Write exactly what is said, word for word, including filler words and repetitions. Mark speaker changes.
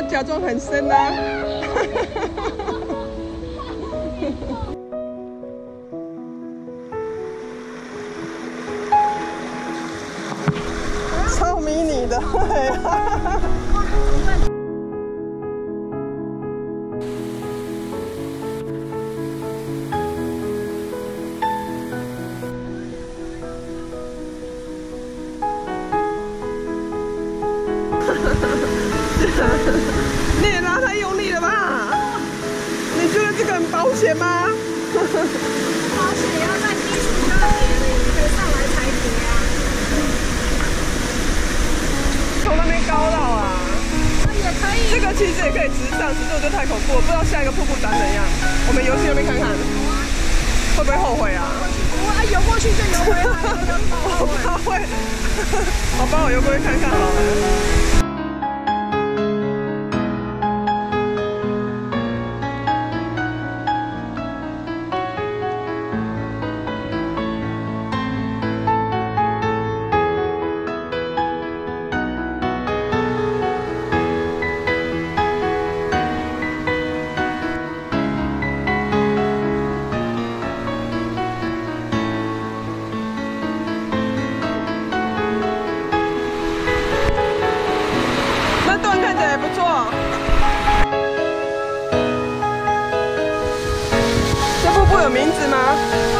Speaker 1: 假装很深啊。超迷你的。你也拉太用力了吧？你觉得这个很保险吗？
Speaker 2: 保险也要在基础就要叠了，你可以上来才叠啊。
Speaker 1: 从那边高到啊？
Speaker 2: 也可以。
Speaker 1: 这个其实也可以直上，只是我觉得太恐怖了，不知道下一个瀑布长怎样。我们游去那边看看，会不会后悔啊？
Speaker 2: 我啊，游过去就游回来了，
Speaker 1: 我怕会。我帮我游过去看看好了。也不错，这瀑布有名字吗？